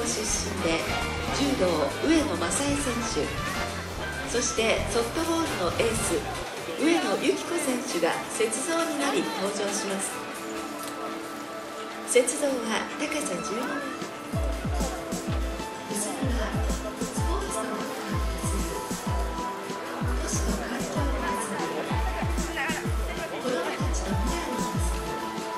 出身で柔道上野雅恵選手、そしてソフトボールのエース上野由岐子選手が雪像になり登場します。雪像は高さ12メートル、後ろはスポーツの文化を祀る都市の環境を祀る子どもたちの未来を祀る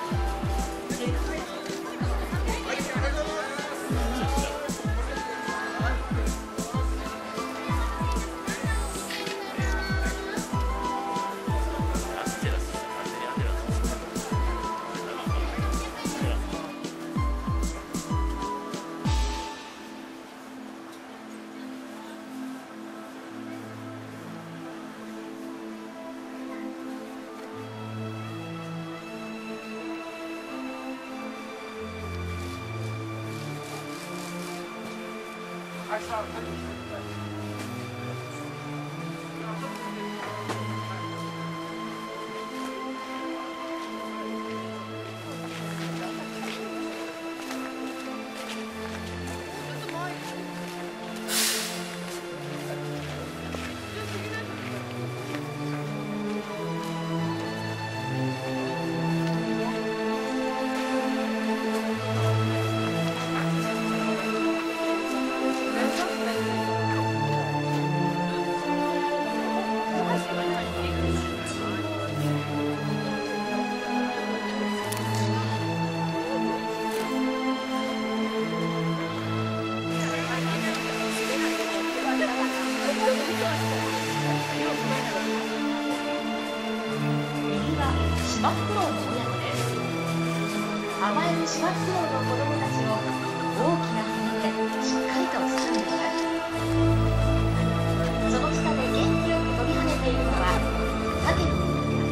芝生の親子です。甘える芝生の子供たちを大きな羽でしっかりと掴んでいます。その下で元気よく飛び跳ねているのは鮭の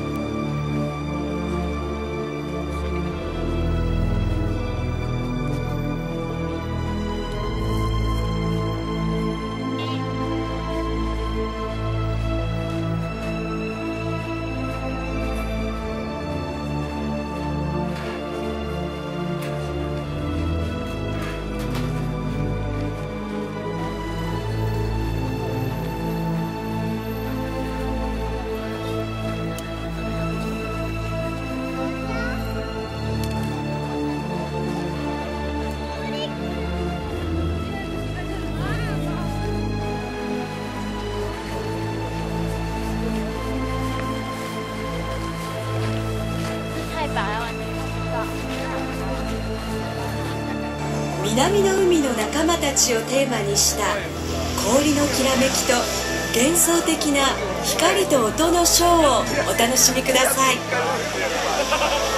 南の海の仲間たちをテーマにした氷のきらめきと幻想的な光と音のショーをお楽しみください。